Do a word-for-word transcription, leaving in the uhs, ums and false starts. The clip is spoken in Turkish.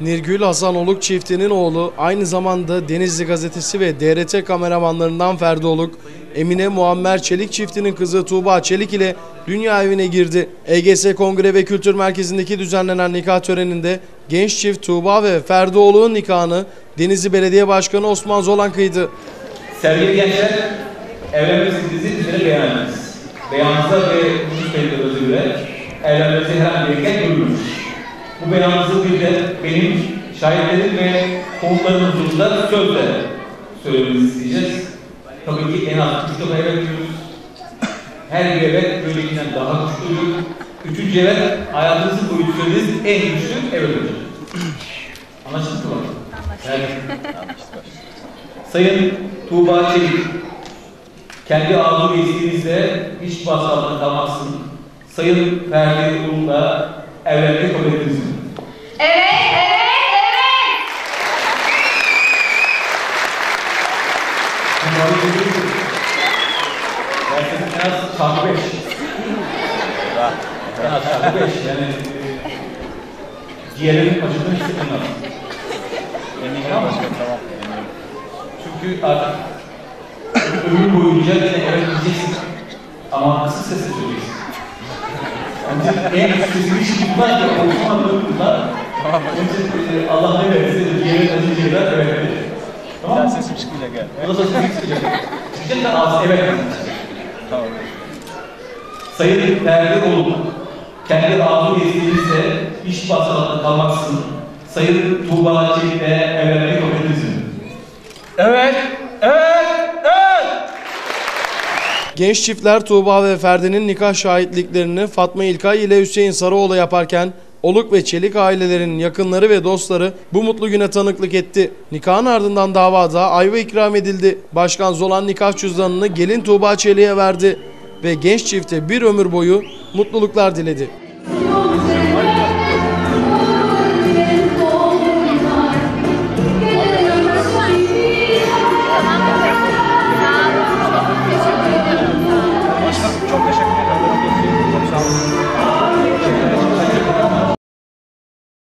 Nirgül Hasan Oluk çiftinin oğlu, aynı zamanda Denizli Gazetesi ve D R T kameramanlarından Ferdi Oluk, Emine Muammer Çelik çiftinin kızı Tuğba Çelik ile dünya evine girdi. E G S Kongre ve Kültür Merkezi'ndeki düzenlenen nikah töreninde genç çift Tuğba ve Ferdi Oluk'un nikahını Denizli Belediye Başkanı Osman Zolan kıydı. Sevgili gençler, evlenmesi üzere beyanınız. Beyanınıza ve hukuk belirli özürle evlenmesi herhangi bir engel duyulmuş. Bu beyanınızı bir de benim şahitlerim ve konuklarımın huzurunda sözle söylemenizi isteyeceğiz. Tabii ki en az üç defa evet diyoruz. Her bir evet böylekinden daha güçlüdür. Üçüncü evet hayatınızın boyunca söylediğiniz en güçlü evet olacak. Anlaşıldı mı? Evet. Sayın Tuğba Çelik, kendi arzu ve isteğinizle hiç baskı altında kalmazsın. Sayın Ferdi Oluk'la evlenmeyi kabul ediniz mi? Evet, evet, evet. Bunları görüyorsunuz. Gerçekten en az çarpı beş. En az çarpı beş. Yani e, ciğerlerin acıdığını hissetmen lazım. Tamam mı? Tamam. Çünkü artık ömür boyunca yine evet diyeceksin. Ama kısık sesle söyleyeceksin. Yani en sesini çıktılar ki oluşmadığı bunlar. Tamam. Önce Allah ne verirse ciğerin acıcılar evet verir. Tamam mı? Sesim çıkmayacak yani. O da sesim çıkacak. Çıkacak da ağzı evet verir. Tamam. Sayın Ferdi Oluk, kendi arzu ve isteğinizle iş baskılarında kalmaksızın Sayın Tuğba Çelik'le evlenmeyi kabul ediniz mi? Evet, evet, evet. Genç çiftler Tuğba ve Ferdi'nin nikah şahitliklerini Fatma İlkay ile Hüseyin Sarıoğlu yaparken Oluk ve Çelik ailelerinin yakınları ve dostları bu mutlu güne tanıklık etti. Nikahın ardından davada ayva ikram edildi. Başkan Zolan nikah cüzdanını gelin Tuğba Çelik'e verdi ve genç çifte bir ömür boyu mutluluklar diledi.